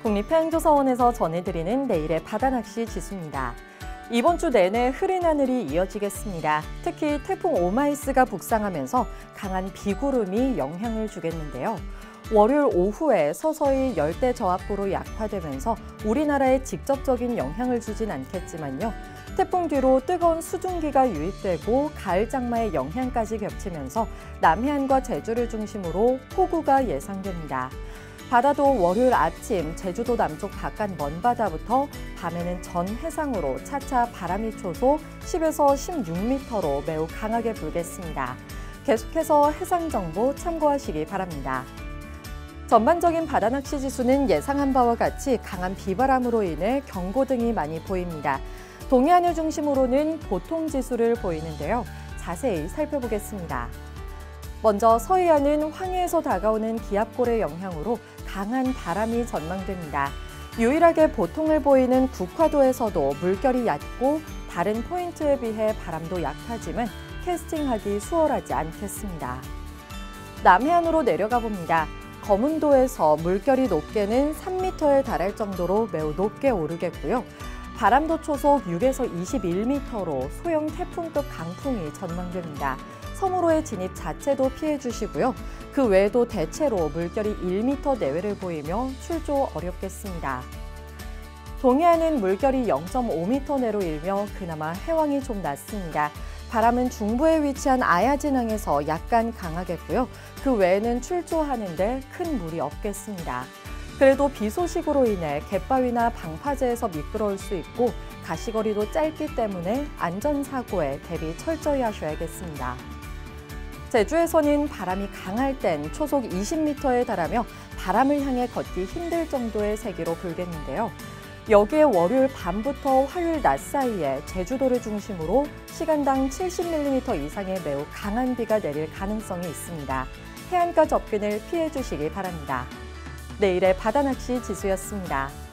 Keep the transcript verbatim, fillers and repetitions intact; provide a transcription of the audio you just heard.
국립해양조사원에서 전해드리는 내일의 바다낚시 지수입니다. 이번 주 내내 흐린 하늘이 이어지겠습니다. 특히 태풍 오마이스가 북상하면서 강한 비구름이 영향을 주겠는데요. 월요일 오후에 서서히 열대저압부로 약화되면서 우리나라에 직접적인 영향을 주진 않겠지만요. 태풍 뒤로 뜨거운 수증기가 유입되고 가을 장마의 영향까지 겹치면서 남해안과 제주를 중심으로 폭우가 예상됩니다. 바다도 월요일 아침 제주도 남쪽 바깥 먼바다부터 밤에는 전 해상으로 차차 바람이 초속 십에서 십육 미터로 매우 강하게 불겠습니다. 계속해서 해상 정보 참고하시기 바랍니다. 전반적인 바다낚시 지수는 예상한 바와 같이 강한 비바람으로 인해 경고등이 많이 보입니다. 동해안을 중심으로는 보통 지수를 보이는데요. 자세히 살펴보겠습니다. 먼저 서해안은 황해에서 다가오는 기압골의 영향으로 강한 바람이 전망됩니다. 유일하게 보통을 보이는 국화도에서도 물결이 얕고 다른 포인트에 비해 바람도 약하지만 캐스팅하기 수월하지 않겠습니다. 남해안으로 내려가 봅니다. 거문도에서 물결이 높게는 삼 미터에 달할 정도로 매우 높게 오르겠고요. 바람도 초속 육에서 이십일 미터로 소형 태풍급 강풍이 전망됩니다. 섬으로의 진입 자체도 피해 주시고요. 그 외에도 대체로 물결이 일 미터 내외를 보이며 출조 어렵겠습니다. 동해안은 물결이 영 점 오 미터 내로 일며 그나마 해왕이 좀 낮습니다. 바람은 중부에 위치한 아야진항에서 약간 강하겠고요. 그 외에는 출조하는데 큰 무리 없겠습니다. 그래도 비 소식으로 인해 갯바위나 방파제에서 미끄러울 수 있고 가시거리도 짧기 때문에 안전사고에 대비 철저히 하셔야겠습니다. 제주에서는 바람이 강할 땐 초속 이십 미터에 달하며 바람을 향해 걷기 힘들 정도의 세기로 불겠는데요. 여기에 월요일 밤부터 화요일 낮 사이에 제주도를 중심으로 시간당 칠십 밀리미터 이상의 매우 강한 비가 내릴 가능성이 있습니다. 해안가 접근을 피해 주시기 바랍니다. 내일의 바다낚시 지수였습니다.